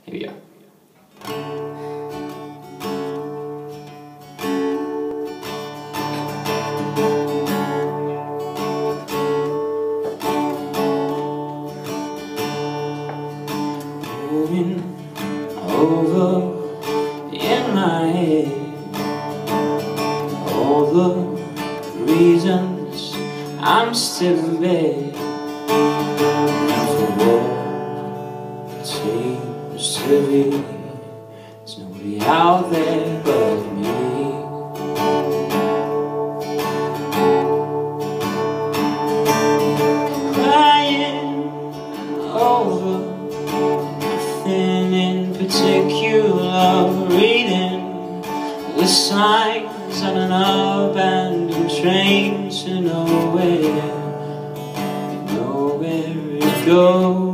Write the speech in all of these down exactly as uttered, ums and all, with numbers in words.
Here we go. Moving over in my head all the reasons I'm still in bed. The world seems to be, there's nobody out there but me. Crying over nothing in particular, reading the signs on an abandoned train to nowhere, nowhere it goes.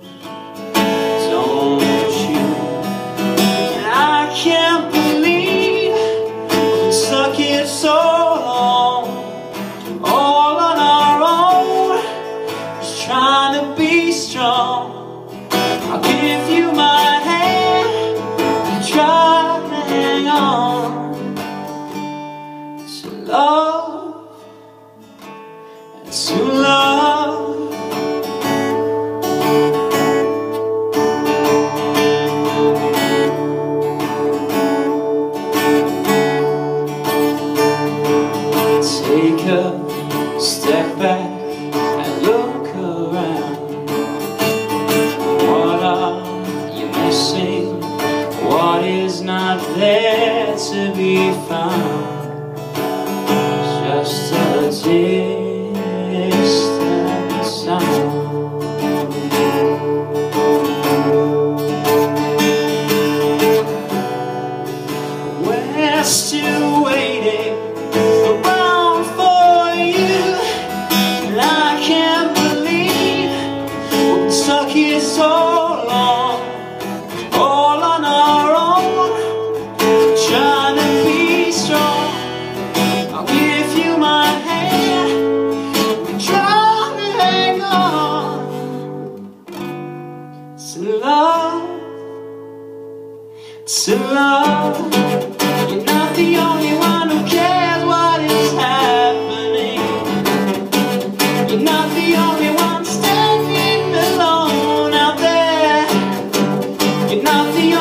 Don't you? And I can't believe we've been stuck here so long, all on our own, just trying to be strong. I'll give you my hand, you try to hang on to love, and to love. Take a step back and look around. What are you missing? What is not there to be found? Just a distant sound. We're still waiting around for you, and I can't believe we've been stuck here so long, all on our own, trying to be strong. I'll give you my hand, we try to hang on to love, to love. You're not the only one who cares what is happening. You're not the only one standing alone out there. You're not the